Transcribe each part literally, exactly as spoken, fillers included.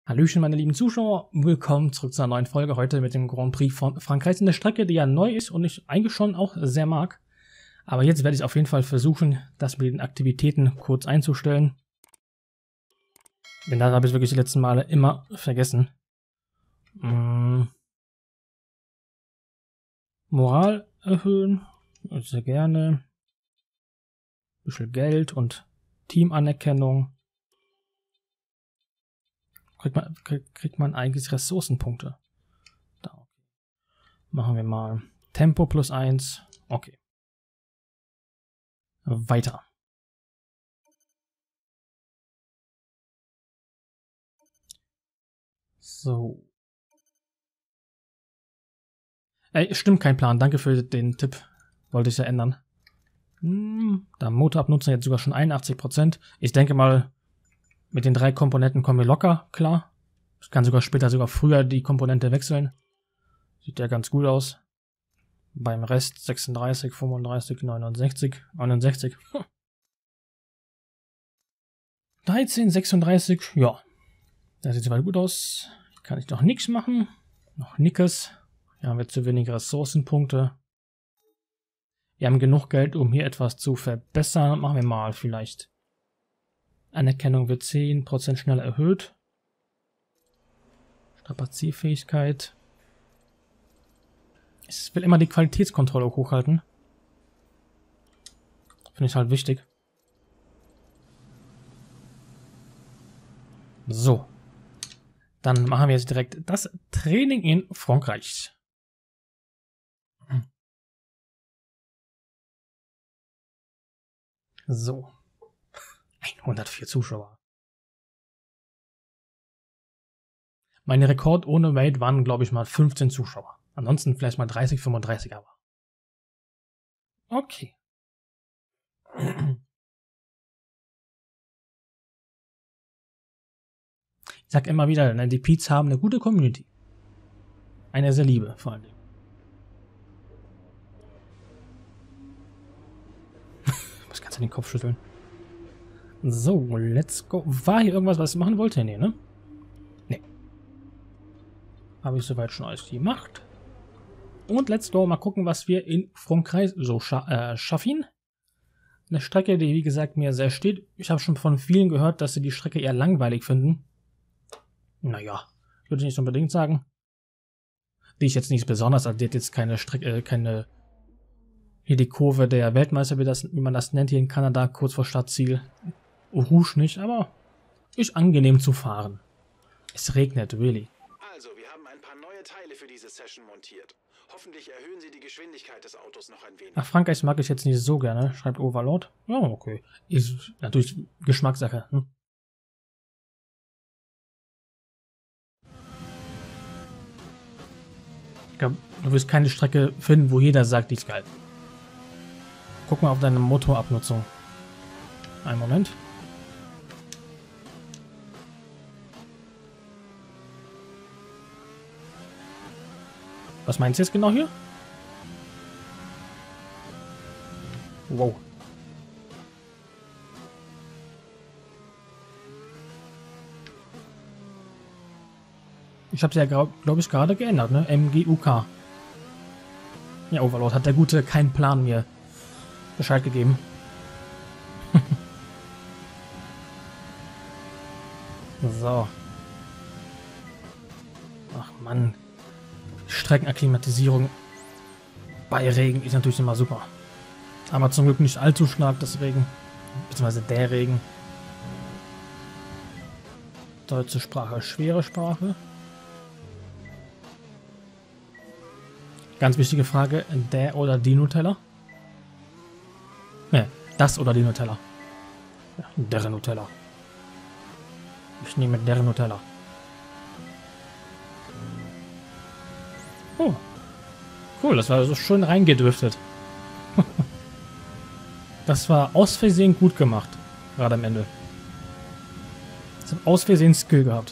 Hallöchen, meine lieben Zuschauer, willkommen zurück zu einer neuen Folge, heute mit dem Grand Prix von Frankreich. Eine Strecke, die ja neu ist und ich eigentlich schon auch sehr mag. Aber jetzt werde ich auf jeden Fall versuchen, das mit den Aktivitäten kurz einzustellen. Denn da habe ich wirklich die letzten Male immer vergessen. Hm. Moral erhöhen, sehr gerne. Ein bisschen Geld und Teamanerkennung. Kriegt man, kriegt man eigentlich Ressourcenpunkte. Da, okay. Machen wir mal Tempo plus eins. Okay. Weiter. So. Ey, stimmt, kein Plan. Danke für den Tipp. Wollte ich ja ändern. Hm, da Motorabnutzung jetzt sogar schon einundachtzig Prozent. Ich denke mal, mit den drei Komponenten kommen wir locker klar. Ich kann sogar später, sogar früher die Komponente wechseln. Sieht ja ganz gut aus. Beim Rest sechsunddreißig, fünfunddreißig, neunundsechzig, neunundsechzig. Hm. dreizehn, sechsunddreißig, ja. Das sieht soweit gut aus. Hier kann ich noch nichts machen. Noch nickes. Hier haben wir zu wenige Ressourcenpunkte. Wir haben genug Geld, um hier etwas zu verbessern. Machen wir mal vielleicht. Anerkennung wird zehn Prozent schneller erhöht. Strapazierfähigkeit. Ich will immer die Qualitätskontrolle hochhalten. Finde ich halt wichtig. So. Dann machen wir jetzt direkt das Training in Frankreich. So. hundertvier Zuschauer. Mein Rekord ohne Wait waren, glaube ich, mal fünfzehn Zuschauer. Ansonsten vielleicht mal dreißig, fünfunddreißig aber. Okay. Ich sag immer wieder, ne, die Pete's haben eine gute Community. Eine sehr liebe, vor allem. Was kannst du den Kopf schütteln? So, let's go. War hier irgendwas, was ich machen wollte? Nee, ne? Nee. Habe ich soweit schon alles gemacht. Und let's go. Mal gucken, was wir in Frankreich so scha äh, schaffen. Eine Strecke, die, wie gesagt, mir sehr steht. Ich habe schon von vielen gehört, dass sie die Strecke eher langweilig finden. Naja, würde ich nicht unbedingt sagen. Die ich jetzt nicht besonders, also die hat jetzt keine Strecke, äh, keine... Hier die Kurve der Weltmeister, wie, das, wie man das nennt, hier in Kanada, kurz vor Startziel. Rouge nicht, aber ist angenehm zu fahren. Es regnet, really. Also, wir haben ein paar neue Teile für diese Session montiert. Hoffentlich erhöhen sie die Geschwindigkeit des Autos noch ein wenig. Ach, Frankreich mag ich jetzt nicht so gerne, schreibt Overlord. Ja, okay. Ist natürlich Geschmackssache. Hm? Ich glaube, du wirst keine Strecke finden, wo jeder sagt, die ist geil. Guck mal auf deine Motorabnutzung. Einen Moment. Was meinst du jetzt genau hier? Wow. Ich habe es ja, glaube glaub ich, gerade geändert, ne? M G U K. Ja, Overlord hat der Gute keinen Plan mir Bescheid gegeben. So. Ach Mann. Streckenakklimatisierung bei Regen ist natürlich immer super. Aber zum Glück nicht allzu stark, deswegen. Beziehungsweise der Regen. Deutsche Sprache, schwere Sprache. Ganz wichtige Frage, der oder die Nutella? Ne, das oder die Nutella. Ja, der Nutella. Ich nehme der Nutella. Oh. Cool, das war so schön reingedriftet. Das war aus Versehen gut gemacht. Gerade am Ende. Das hat aus Versehen Skill gehabt.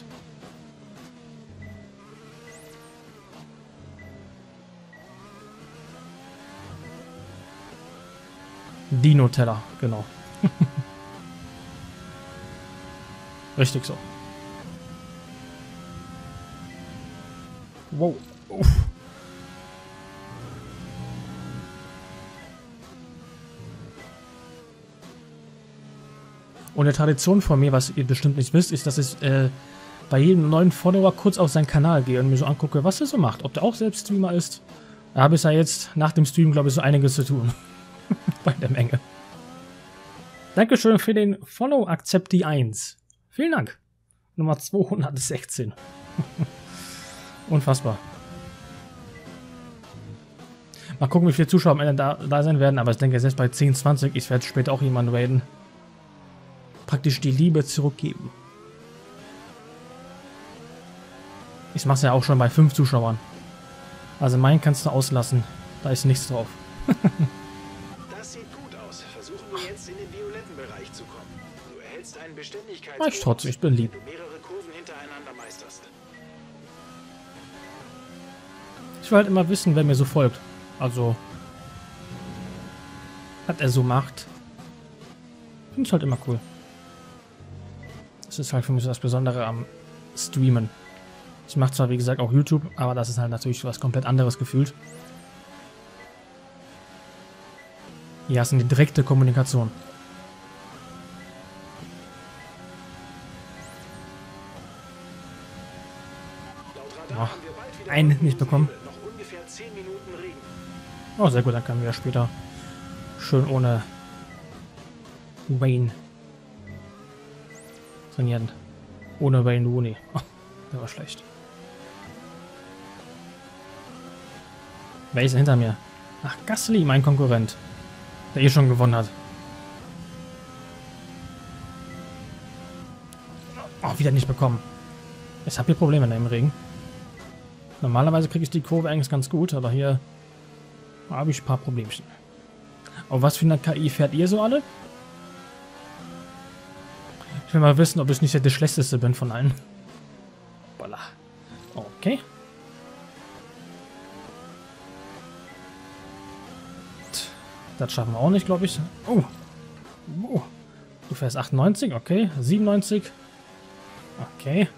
Die Nutella, genau. Richtig so. Wow. Uff. Und eine Tradition von mir, was ihr bestimmt nicht wisst, ist, dass ich äh, bei jedem neuen Follower kurz auf seinen Kanal gehe und mir so angucke, was er so macht. Ob der auch selbst Streamer ist. Da habe ich ja jetzt nach dem Stream, glaube ich, so einiges zu tun. Bei der Menge. Dankeschön für den Follow Accepti eins. Vielen Dank. Nummer zweihundertsechzehn. Unfassbar. Mal gucken, wie viele Zuschauer am Ende da, da sein werden, aber ich denke, selbst bei zehn, zwanzig, ich werde später auch jemanden raiden. Praktisch die Liebe zurückgeben. Ich mache es ja auch schon bei fünf Zuschauern. Also meinen kannst du auslassen. Da ist nichts drauf. Das sieht gut aus. Versuchen wir jetzt in den violetten Bereich zu kommen. Du erhältst einen Beständigkeits- Mach ich trotzdem, ich bin lieb. wenn du mehrere Kurven hintereinander meisterst. Ich will halt immer wissen, wer mir so folgt. Also, was er so macht. Finde ich halt immer cool. Das ist halt für mich so das Besondere am Streamen. Ich mache zwar, wie gesagt, auch YouTube, aber das ist halt natürlich was komplett anderes gefühlt. Ja, es ist eine direkte Kommunikation. Oh, einen nicht bekommen. Noch ungefähr zehn Minuten Regen. Oh, sehr gut, dann können wir später schön ohne Wayne trainieren. Ohne Wayne Rooney. Oh, der war schlecht. Wer ist hinter mir? Ach, Gasly, mein Konkurrent. Der eh schon gewonnen hat. Oh, wieder nicht bekommen. Ich habe hier Probleme im Regen. Normalerweise kriege ich die Kurve eigentlich ganz gut, aber hier habe ich ein paar Problemchen. Auf was für eine K I fährt ihr so alle? Ich will mal wissen, ob ich nicht der schlechteste bin von allen. Voila. Okay. Das schaffen wir auch nicht, glaube ich. Oh. Oh. Du fährst achtundneunzig, okay. siebenundneunzig. Okay.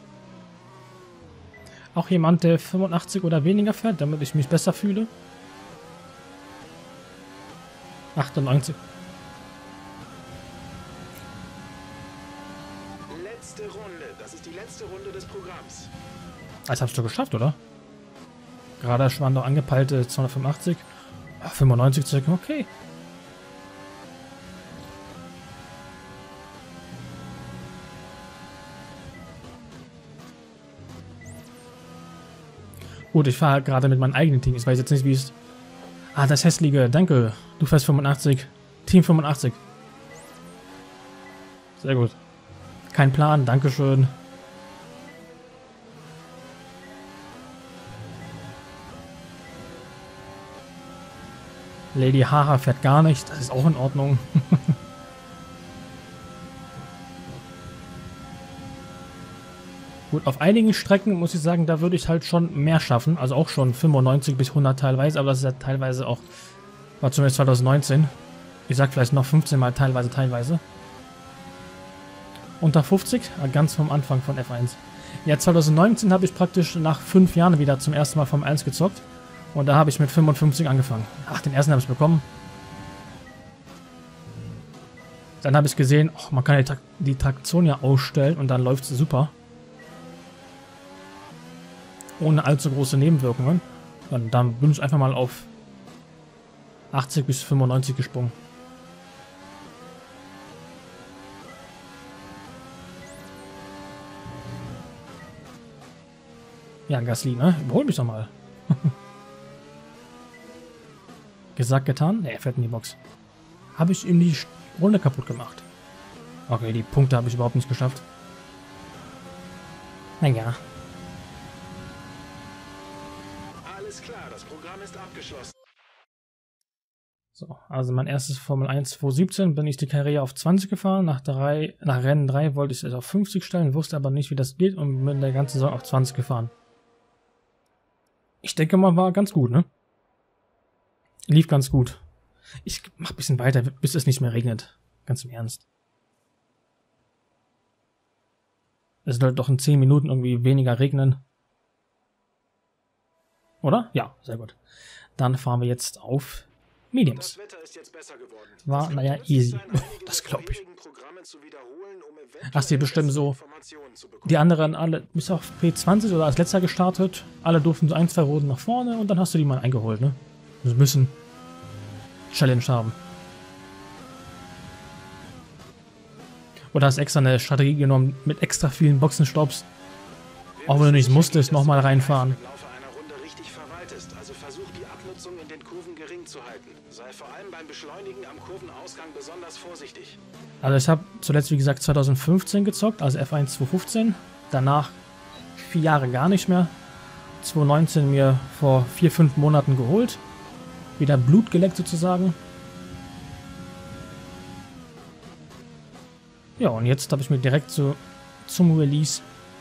Auch jemand, der fünfundachtzig oder weniger fährt, damit ich mich besser fühle. achtundneunzig. Letzte Runde. Das ist die letzte Runde des Programms. Das hast du geschafft, oder? Gerade waren doch angepeilte zweihundertfünfundachtzig. Ach, fünfundneunzig circa, okay. Gut, ich fahre gerade mit meinem eigenen Team. Ich weiß jetzt nicht, wie es... Ah, das hässliche. Danke. Du fährst fünfundachtzig. Team fünfundachtzig. Sehr gut. Kein Plan. Dankeschön. Lady Hara fährt gar nicht. Das ist auch in Ordnung. Gut, auf einigen Strecken muss ich sagen, da würde ich halt schon mehr schaffen. Also auch schon fünfundneunzig bis hundert teilweise. Aber das ist ja teilweise auch... War zumindest zwanzig neunzehn. Ich sag vielleicht noch fünfzehn Mal teilweise, teilweise. Unter fünfzig? Ganz vom Anfang von F eins. Ja, zwanzig neunzehn habe ich praktisch nach fünf Jahren wieder zum ersten Mal Formel eins gezockt. Und da habe ich mit fünfundfünfzig angefangen. Ach, den ersten habe ich bekommen. Dann habe ich gesehen, oh, man kann die, Tra die Traktion ja ausstellen und dann läuft es super. Ohne allzu große Nebenwirkungen. Und dann bin ich einfach mal auf achtzig bis fünfundneunzig gesprungen. Ja, Gasly, ne? Überhol mich doch mal. Gesagt, getan? Ne, er fährt in die Box. Habe ich ihm die Runde kaputt gemacht. Okay, die Punkte habe ich überhaupt nicht geschafft. Naja. Alles klar, das Programm ist abgeschlossen. So, also mein erstes Formel eins zwanzig siebzehn bin ich die Karriere auf zwanzig gefahren. Nach, drei, nach Rennen drei wollte ich es auf fünfzig stellen, wusste aber nicht, wie das geht und bin der ganzen Saison auf zwanzig gefahren. Ich denke mal, war ganz gut, ne? Lief ganz gut. Ich mach ein bisschen weiter, bis es nicht mehr regnet. Ganz im Ernst. Es soll doch in zehn Minuten irgendwie weniger regnen. Oder? Ja, sehr gut. Dann fahren wir jetzt auf Mediums. Das Wetter ist jetzt besser geworden. War, Es naja, wird nützlich easy. sein, einige Das der glaube ich. vorherigen Programme zu wiederholen, um Ach, die bestimmt so. Informationen zu bekommen. Die anderen alle, bis auf P zwanzig oder als letzter gestartet. Alle durften so ein, zwei Runden nach vorne und dann hast du die mal eingeholt, ne? Wir müssen Challenge haben. Oder hast extra eine Strategie genommen mit extra vielen Boxenstopps. Auch wenn du nicht musstest, nochmal reinfahren. Im Laufe einer Runde richtig verwaltest, also versuch die Abnutzung in den Kurven gering zu halten. Sei vor allem beim Beschleunigen am Kurvenausgang besonders vorsichtig. Also ich habe zuletzt, wie gesagt, zwanzig fünfzehn gezockt, also F eins zwanzig fünfzehn. Danach vier Jahre gar nicht mehr. zwanzig neunzehn mir vor vier, fünf Monaten geholt. Wieder Blut geleckt sozusagen. Ja, und jetzt habe ich mir direkt so zum Release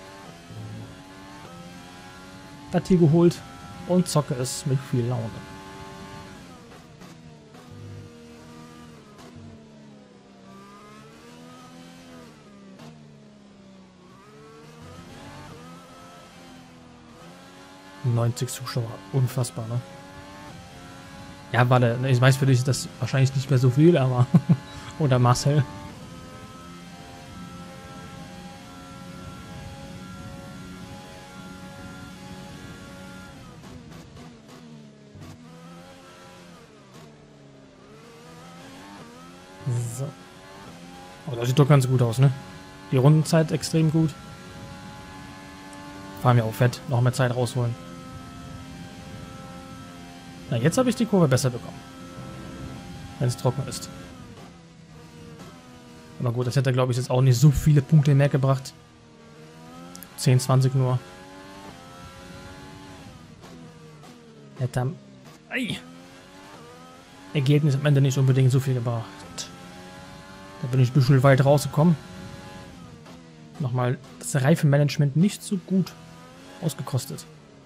das hier geholt und zocke es mit viel Laune. neunzig Zuschauer, unfassbar, ne? Ja, warte, ich weiß für dich ist das wahrscheinlich nicht mehr so viel, aber oder Marcel. So. Oh, das sieht doch ganz gut aus, ne? Die Rundenzeit extrem gut. Fahren wir auch fett, noch mehr Zeit rausholen. Na, jetzt habe ich die Kurve besser bekommen. Wenn es trocken ist. Aber gut, das hätte, glaube ich, jetzt auch nicht so viele Punkte mehr gebracht. zehn, zwanzig nur. Hätte am Ei. Ergebnis am Ende nicht unbedingt so viel gebracht. Da bin ich ein bisschen weit rausgekommen. Nochmal das Reifenmanagement nicht so gut ausgekostet.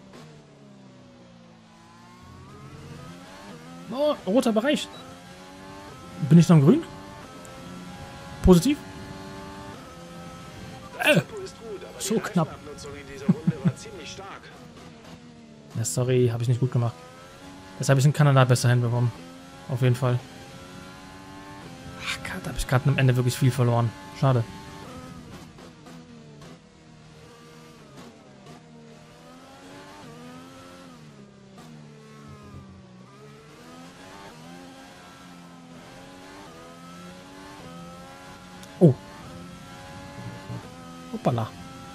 Oh, roter Bereich. Bin ich noch im Grün? Positiv? Äh, so knapp. Ja, sorry, habe ich nicht gut gemacht. Das habe ich in Kanada besser hinbekommen. Auf jeden Fall. Ach Gott, da habe ich gerade am Ende wirklich viel verloren. Schade. Oh. Hoppala.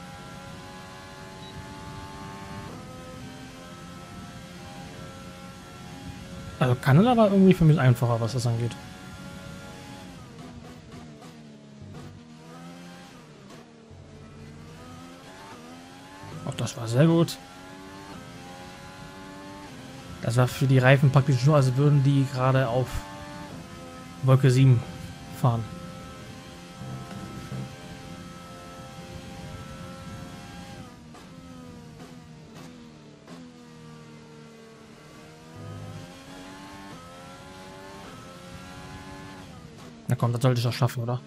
Also Kanada war irgendwie für mich einfacher, was das angeht. Auch das war sehr gut. Das war für die Reifen praktisch nur, als würden die gerade auf Wolke sieben fahren. Na komm, das sollte ich doch schaffen, oder?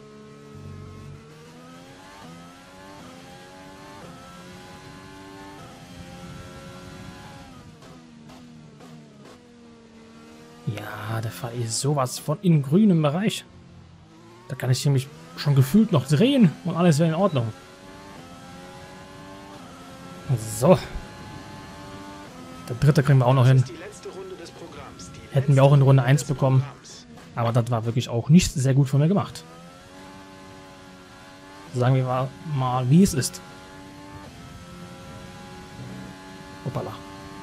Ja, der Fall ist sowas von in grünem Bereich. Da kann ich nämlich schon gefühlt noch drehen und alles wäre in Ordnung. So. Der dritte kriegen wir auch noch hin. Hätten wir auch in Runde eins bekommen. Aber das war wirklich auch nicht sehr gut von mir gemacht. Sagen wir mal, mal wie es ist. Hoppala.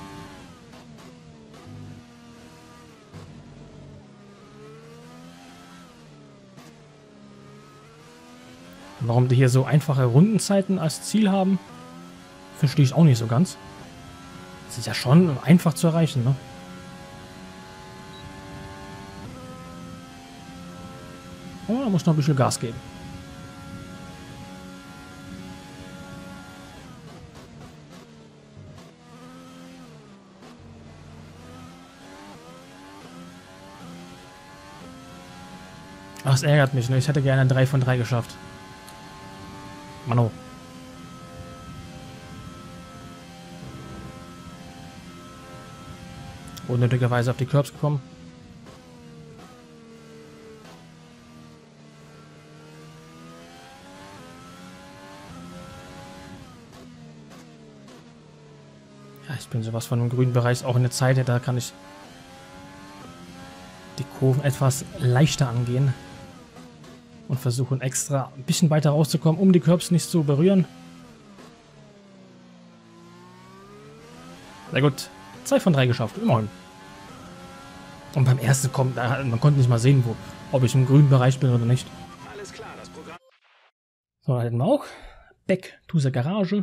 Warum die hier so einfache Rundenzeiten als Ziel haben, verstehe ich auch nicht so ganz. Das ist ja schon einfach zu erreichen, ne? Oh, da muss noch ein bisschen Gas geben. Ach, das ärgert mich, ne? Ich hätte gerne drei von drei geschafft. Mano. unnötigerweise auf die Curbs gekommen. Ja, ich bin sowas von im grünen Bereich, auch in der Zeit, da kann ich die Kurven etwas leichter angehen und versuchen extra ein bisschen weiter rauszukommen, um die Curbs nicht zu berühren. Sehr gut. zwei von drei geschafft, immerhin. Und beim ersten kommt, man konnte nicht mal sehen, wo, ob ich im grünen Bereich bin oder nicht. Alles klar, das Programm. So, da hätten wir auch. Back to the Garage.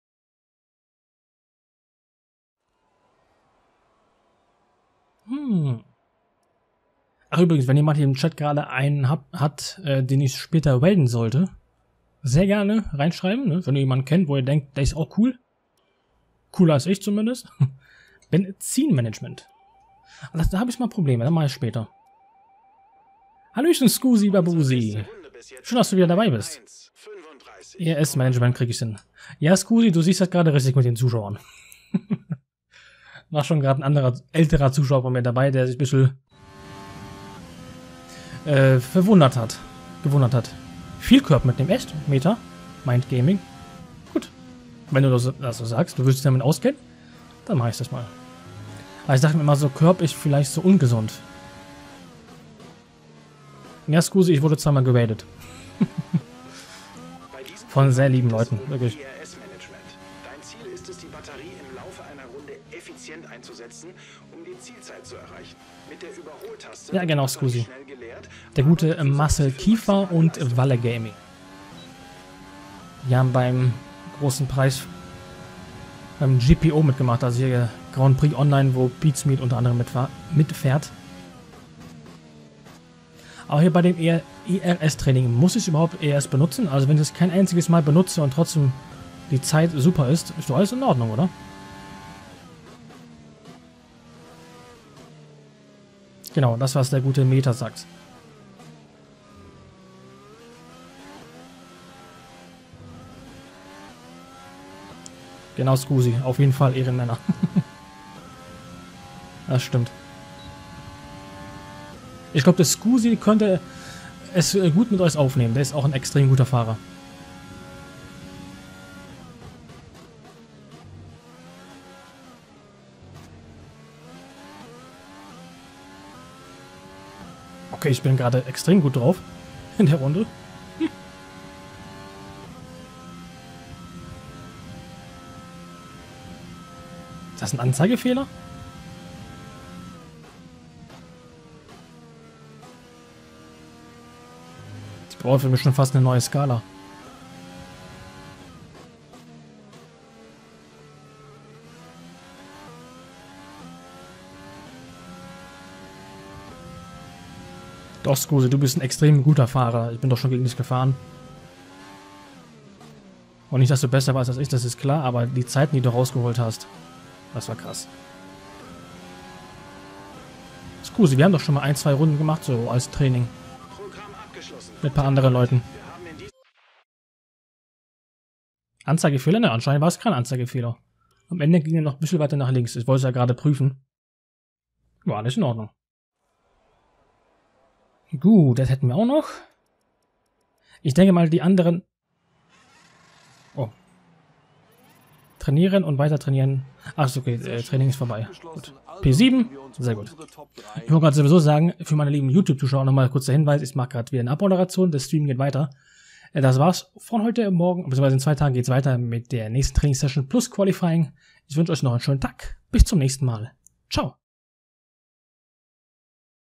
Hm. Ach übrigens, wenn jemand hier im Chat gerade einen hab, hat, äh, den ich später welden sollte, sehr gerne reinschreiben, ne? Wenn ihr jemanden kennt, wo ihr denkt, der ist auch cool. Cooler als ich zumindest. Benzinmanagement. Das, da habe ich mal Probleme, dann mache ich später. Hallöchen, Scusi Babusi. Schön, dass du wieder dabei bist. E R S-Management kriege ich hin. Ja, Scusi, du siehst das gerade richtig mit den Zuschauern. War schon gerade ein anderer, älterer Zuschauer von mir dabei, der sich ein bisschen äh, verwundert hat. Gewundert hat. Viel Körper mit dem echt? Meta? Mind Gaming? Gut. Wenn du das, das so sagst, du willst dich damit auskennen, dann mache ich das mal. Aber ich dachte mir immer so, Körb ist vielleicht so ungesund. Ja, Scusi, ich wurde zweimal geradet. Von sehr lieben Leuten, wirklich. Dein Ziel ist es, die Batterie im Laufe einer Runde effizient einzusetzen, um die Zielzeit zu erreichen. Mit der Überholtaste ja, genau, Scusi. Der gute Marcel Kiefer und Walle Gaming. Die haben beim großen Preis beim G P O mitgemacht, also hier Grand Prix Online, wo Beatsmeet unter anderem mitfährt. Aber hier bei dem E R S-Training muss ich überhaupt E R S benutzen? Also wenn ich es kein einziges Mal benutze und trotzdem die Zeit super ist, ist doch alles in Ordnung, oder? Genau, das, was der gute Meta sagt. Genau, Scusi. Auf jeden Fall Ehrenmänner. Das stimmt. Ich glaube, der Scusi könnte es gut mit euch aufnehmen. Der ist auch ein extrem guter Fahrer. Okay, ich bin gerade extrem gut drauf in der Runde. Hm. Ist das ein Anzeigefehler? Ich brauche für mich schon fast eine neue Skala. Doch, Scusi, du bist ein extrem guter Fahrer. Ich bin doch schon gegen dich gefahren. Und nicht, dass du besser warst als ich, das ist klar, aber die Zeiten, die du rausgeholt hast, das war krass. Scusi, wir haben doch schon mal ein, zwei Runden gemacht, so als Training. Mit ein paar anderen Leuten. Anzeigefehler? Ne, anscheinend war es kein Anzeigefehler. Am Ende ging er noch ein bisschen weiter nach links. Ich wollte es ja gerade prüfen. War alles in Ordnung. Gut, das hätten wir auch noch. Ich denke mal, die anderen... Oh. Trainieren und weiter trainieren. Ach so, okay, äh, Training ist vorbei. Gut. P sieben, sehr gut. Ich wollte gerade sowieso sagen, für meine lieben YouTube-Zuschauer nochmal kurz der Hinweis, ich mache gerade wieder eine Abmoderation, der Stream geht weiter. Äh, das war's von heute Morgen, beziehungsweise in zwei Tagen geht es weiter mit der nächsten Trainingssession plus Qualifying. Ich wünsche euch noch einen schönen Tag. Bis zum nächsten Mal. Ciao.